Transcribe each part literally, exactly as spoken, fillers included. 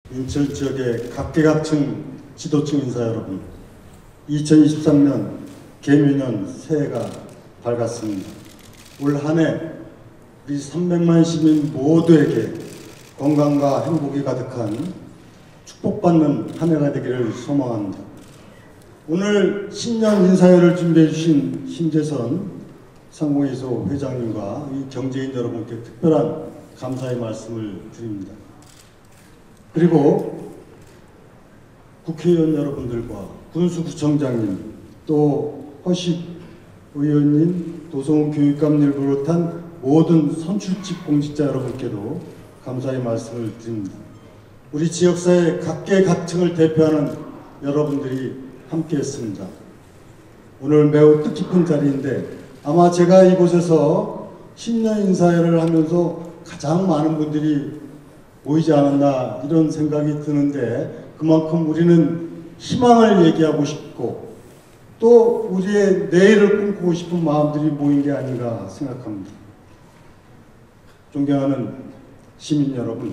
인천 지역의 각계각층 지도층 인사 여러분, 이천이십삼 년 개묘년 새해가 밝았습니다. 올 한 해 우리 삼백만 시민 모두에게 건강과 행복이 가득한 축복받는 한 해가 되기를 소망합니다. 오늘 신년 인사회를 준비해 주신 신재선 상공회의소 회장님과 이 경제인 여러분께 특별한 감사의 말씀을 드립니다. 그리고 국회의원 여러분들과 군수구청장님, 또 허식 의원님, 도성훈 교육감님을 비롯한 모든 선출직 공직자 여러분께도 감사의 말씀을 드립니다. 우리 지역사회 각계각층을 대표하는 여러분들이 함께했습니다. 오늘 매우 뜻깊은 자리인데 아마 제가 이곳에서 신년 인사회를 하면서 가장 많은 분들이 모이지 않았나 이런 생각이 드는데, 그만큼 우리는 희망을 얘기하고 싶고 또 우리의 내일을 꿈꾸고 싶은 마음들이 모인 게 아닌가 생각합니다. 존경하는 시민 여러분,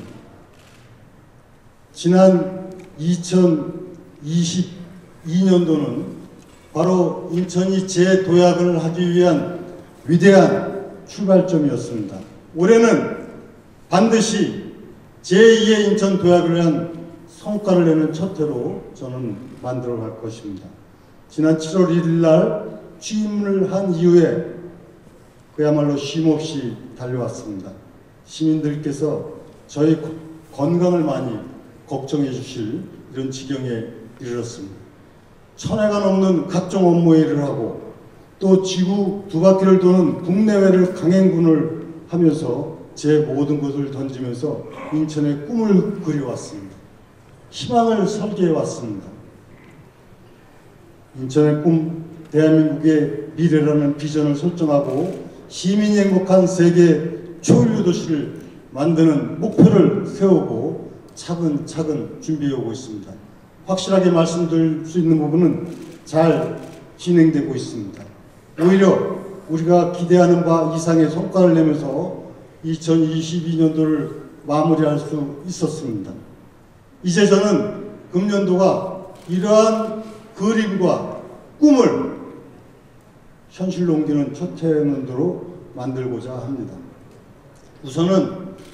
지난 이천이십이 년도는 바로 인천이 재도약을 하기 위한 위대한 출발점이었습니다. 올해는 반드시 제이의 인천 도약을 위한 성과를 내는 첫 해로 저는 만들어 갈 것입니다. 지난 칠월 일일 날 취임을 한 이후에 그야말로 쉼없이 달려왔습니다. 시민들께서 저희 건강을 많이 걱정해 주실 이런 지경에 이르렀습니다. 천회가 넘는 각종 업무 일을 하고 또 지구 두 바퀴를 도는 국내외를 강행군을 하면서 제 모든 것을 던지면서 인천의 꿈을 그려왔습니다. 희망을 설계해왔습니다. 인천의 꿈, 대한민국의 미래라는 비전을 설정하고 시민이 행복한 세계 초일류 도시를 만드는 목표를 세우고 차근차근 준비해오고 있습니다. 확실하게 말씀드릴 수 있는 부분은 잘 진행되고 있습니다. 오히려 우리가 기대하는 바 이상의 성과를 내면서 이천이십이 년도를 마무리할 수 있었습니다. 이제 저는 금년도가 이러한 그림과 꿈을 현실로 옮기는 첫 해년도로 만들고자 합니다. 우선은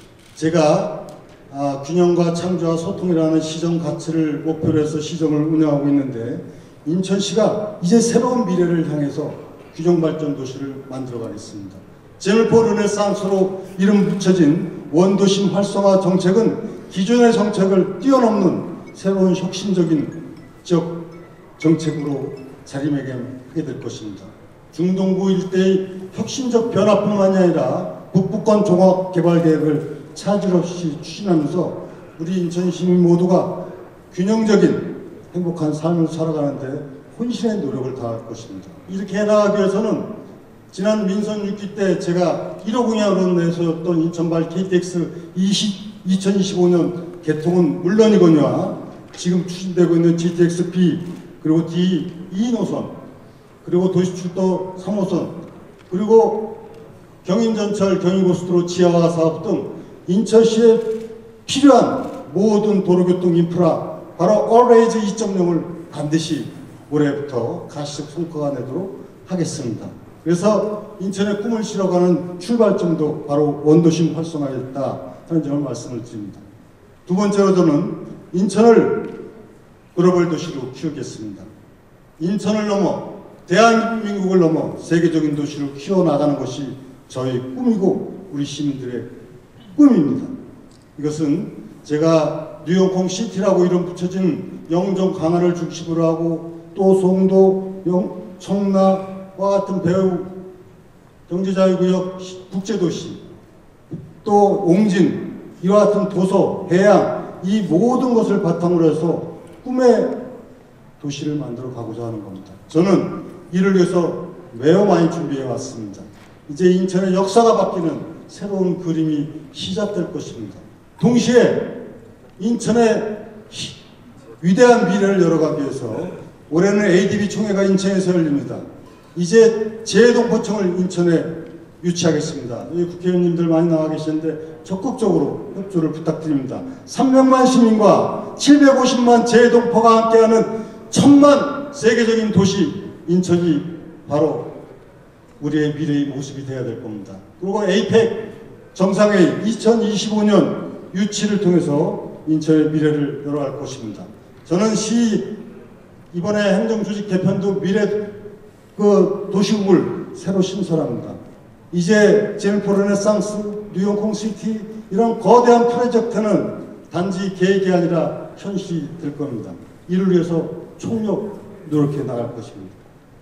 제가 아, 균형과 창조와 소통이라는 시정 가치를 목표로 해서 시정을 운영하고 있는데, 인천시가 이제 새로운 미래를 향해서 균형발전 도시를 만들어 가겠습니다. 제물포 르네상스로 이름 붙여진 원도심 활성화 정책은 기존의 정책을 뛰어넘는 새로운 혁신적인 지역 정책으로 자리매김하게 될 것입니다. 중동부 일대의 혁신적 변화뿐만이 아니라 북부권 종합개발계획을 차질 없이 추진하면서 우리 인천 시민 모두가 균형적인 행복한 삶을 살아가는데 혼신의 노력을 다할 것입니다. 이렇게 해나가기 위해서는 지난 민선 육 기 때 제가 일억 공약으로 내세웠던 인천발 케이티엑스 이천이십오 년 개통은 물론이거니와 지금 추진되고 있는 지티엑스 비 그리고 디 이 노선 그리고 도시출도 삼 호선 그리고 경인전철 경인고속도로 지하화 사업 등 인천시에 필요한 모든 도로교통 인프라 바로 올웨이즈 이 점 영을 반드시 올해부터 가시적 성과가 내도록 하겠습니다. 그래서 인천의 꿈을 실어가는 출발점도 바로 원도심 활성화였다 하는 점을 말씀을 드립니다. 두 번째로 저는 인천을 글로벌 도시로 키우겠습니다. 인천을 넘어 대한민국을 넘어 세계적인 도시로 키워나가는 것이 저희 꿈이고 우리 시민들의 꿈입니다. 이것은 제가 뉴욕 시티라고 이름 붙여진 영종 강화를 중심으로 하고 또 송도, 영, 청라와 같은 배후 경제자유구역 국제도시 또 옹진 이와 같은 도서, 해양 이 모든 것을 바탕으로 해서 꿈의 도시를 만들어 가고자 하는 겁니다. 저는 이를 위해서 매우 많이 준비해 왔습니다. 이제 인천의 역사가 바뀌는 새로운 그림이 시작될 것입니다. 동시에 인천의 위대한 미래를 열어가기 위해서 올해는 에이디비 총회가 인천에서 열립니다. 이제 재동포청을 인천에 유치하겠습니다. 여기 국회의원님들 많이 나와 계시는데 적극적으로 협조를 부탁드립니다. 삼백만 시민과 칠백오십만 재동포가 함께하는 천만 세계적인 도시 인천이 바로 우리의 미래의 모습이 되어야 될 겁니다. 그리고 에이펙 정상회의 이천이십오 년 유치를 통해서 인천의 미래를 열어갈 것입니다. 저는 시 이번에 행정조직 개편도 미래 그 도시국을 새로 신설합니다. 이제 제니퍼 르네상스, 뉴욕 시티 이런 거대한 프로젝트는 단지 계획이 아니라 현실이 될 겁니다. 이를 위해서 총력 노력해 나갈 것입니다.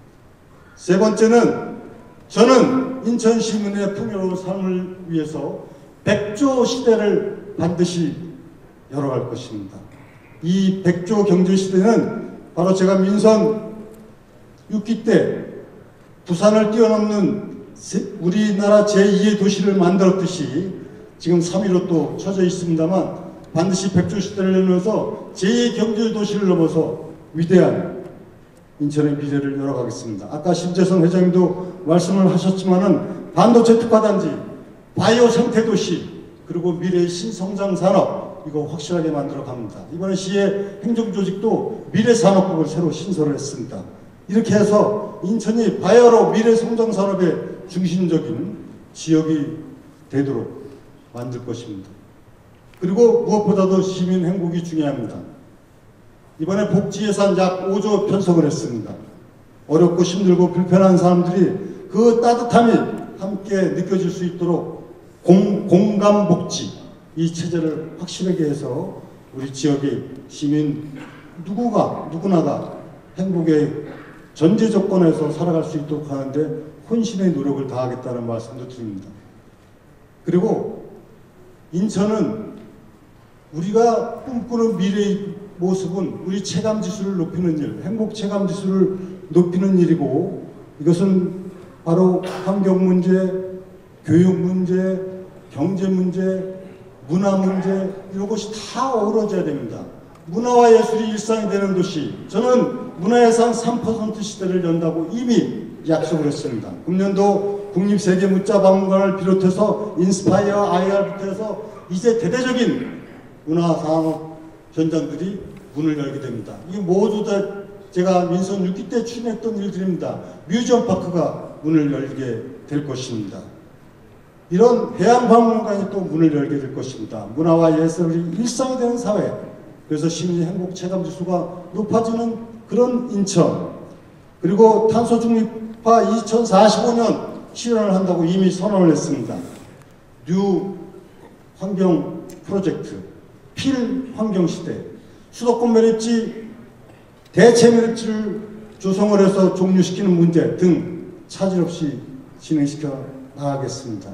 세 번째는 저는 인천 시민의 풍요로운 삶을 위해서 백조 시대를 반드시 열어갈 것입니다. 이 백조 경제 시대는 바로 제가 민선 육 기 때 부산을 뛰어넘는 우리나라 제이의 도시를 만들었듯이 지금 삼 위로 또 쳐져 있습니다만 반드시 백조 시대를 열면서 제이의 경제 도시를 넘어서 위대한 인천의 미래를 열어가겠습니다. 아까 심재선 회장님도 말씀을 하셨지만은 반도체 특화단지, 바이오 생태도시, 그리고 미래의 신성장 산업 이거 확실하게 만들어 갑니다. 이번에 시의 행정조직도 미래산업국을 새로 신설을 했습니다. 이렇게 해서 인천이 바야흐로 미래 성장 산업의 중심적인 지역이 되도록 만들 것입니다. 그리고 무엇보다도 시민 행복이 중요합니다. 이번에 복지 예산 약 오조 편성을 했습니다. 어렵고 힘들고 불편한 사람들이 그 따뜻함이 함께 느껴질 수 있도록 공, 공감복지 이 체제를 확실하게 해서 우리 지역의 시민 누구가 누구나가 행복의 전제 조건에서 살아갈 수 있도록 하는데 혼신의 노력을 다하겠다는 말씀도 드립니다. 그리고 인천은 우리가 꿈꾸는 미래의 모습은 우리 체감지수를 높이는 일, 행복 체감지수를 높이는 일이고 이것은 바로 환경 문제, 교육 문제, 경제 문제, 문화 문제 이런 것이 다 어우러져야 됩니다. 문화와 예술이 일상이 되는 도시, 저는 문화예산 삼 퍼센트 시대를 연다고 이미 약속을 했습니다. 금년도 국립세계문자박물관을 비롯해서 인스파이어 아이알부터 해서 이제 대대적인 문화산업 현장들이 문을 열게 됩니다. 이게 모두 다 제가 민선 육 기 때 추진했던 일들입니다. 뮤지엄 파크가 문을 열게 될 것입니다. 이런 해양박물관이 또 문을 열게 될 것입니다. 문화와 예술이 일상이 되는 사회, 그래서 시민의 행복 체감지수가 높아지는 그런 인천, 그리고 탄소 중립화 이천사십오 년 실현을 한다고 이미 선언을 했습니다. 뉴 환경 프로젝트, 필 환경시대, 수도권 매립지, 대체 매립지를 조성을 해서 종류시키는 문제 등 차질 없이 진행시켜 나가겠습니다.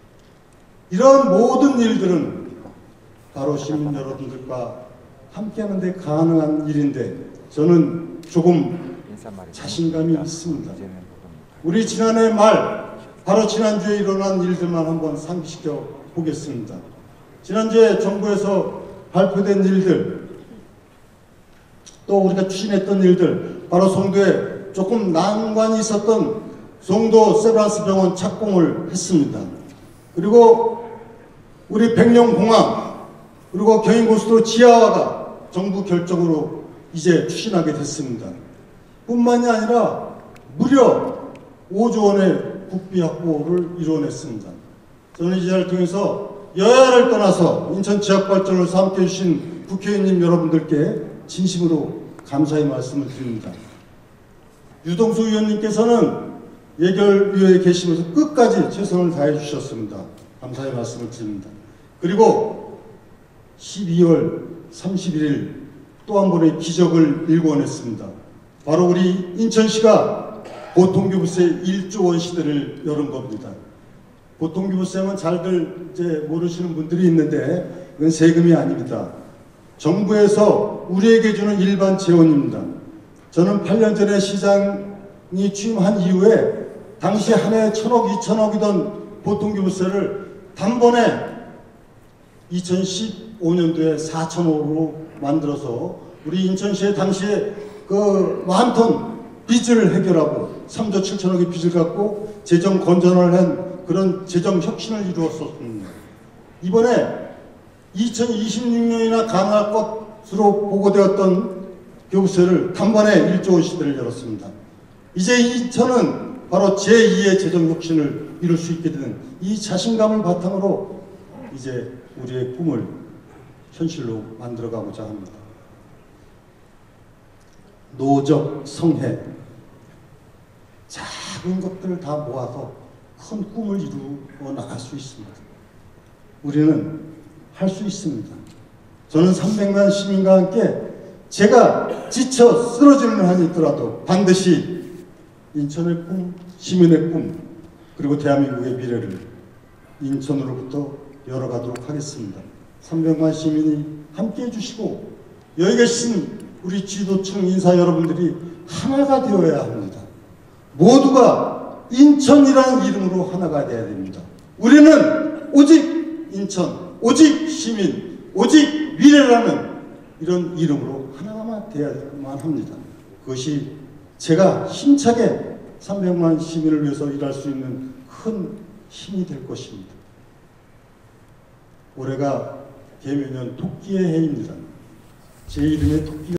이런 모든 일들은 바로 시민 여러분들과 함께하는 데 가능한 일인데 저는 조금 자신감이 있습니다. 우리 지난해 말 바로 지난주에 일어난 일들만 한번 상기시켜 보겠습니다. 지난주에 정부에서 발표된 일들, 또 우리가 추진했던 일들, 바로 송도에 조금 난관이 있었던 송도 세브란스 병원 착공을 했습니다. 그리고 우리 백령공항, 그리고 경인고속도로 지하화가 정부 결정으로 이제 추진하게 됐습니다. 뿐만이 아니라 무려 오조 원의 국비 확보를 이뤄냈습니다. 저는 이 자리를 통해서 여야를 떠나서 인천 지역 발전을 함께해 주신 국회의원님 여러분들께 진심으로 감사의 말씀을 드립니다. 유동수 의원님께서는 예결위에 계시면서 끝까지 최선을 다해 주셨습니다. 감사의 말씀을 드립니다. 그리고 십이월 삼십일일 또 한 번의 기적을 일궈냈습니다. 바로 우리 인천시가 보통교부세 일조 원 시대를 열은 겁니다. 보통교부세는 잘들 이제 모르시는 분들이 있는데 이건 세금이 아닙니다. 정부에서 우리에게 주는 일반 재원입니다. 저는 팔 년 전에 시장이 취임한 이후에 당시 한 해 천억, 이천억이던 보통교부세를 단번에 이천십오 년도에 사천억으로 만들어서 우리 인천시에 당시에 그 많던 빚을 해결하고 삼조 칠천억의 빚을 갖고 재정 건전을 한 어떤 그런 재정 혁신을 이루었었습니다. 이번에 이천이십육 년이나 가능할 것으로 보고되었던 교부세를 단번에 일조 원 시대를 열었습니다. 이제 인천은 바로 제이의 재정 혁신을 이룰 수 있게 되는 이 자신감을 바탕으로 이제 우리의 꿈을 현실로 만들어가고자 합니다. 노적 성해, 작은 것들을 다 모아서 큰 꿈을 이루어 나갈 수 있습니다. 우리는 할 수 있습니다. 저는 삼백만 시민과 함께 제가 지쳐 쓰러지는 한이 있더라도 반드시 인천의 꿈, 시민의 꿈, 그리고 대한민국의 미래를 인천으로부터 열어가도록 하겠습니다. 삼백만 시민이 함께 해주시고 여기 계신 우리 지도층 인사 여러분들이 하나가 되어야 합니다. 모두가 인천이라는 이름으로 하나가 되어야 됩니다. 우리는 오직 인천, 오직 시민, 오직 미래라는 이런 이름으로 하나만 되어야만 합니다. 그것이 제가 힘차게 삼백만 시민을 위해서 일할 수 있는 큰 힘이 될 것입니다. 올해가 개묘년 토끼의 해입니다. 제 이름에 토끼가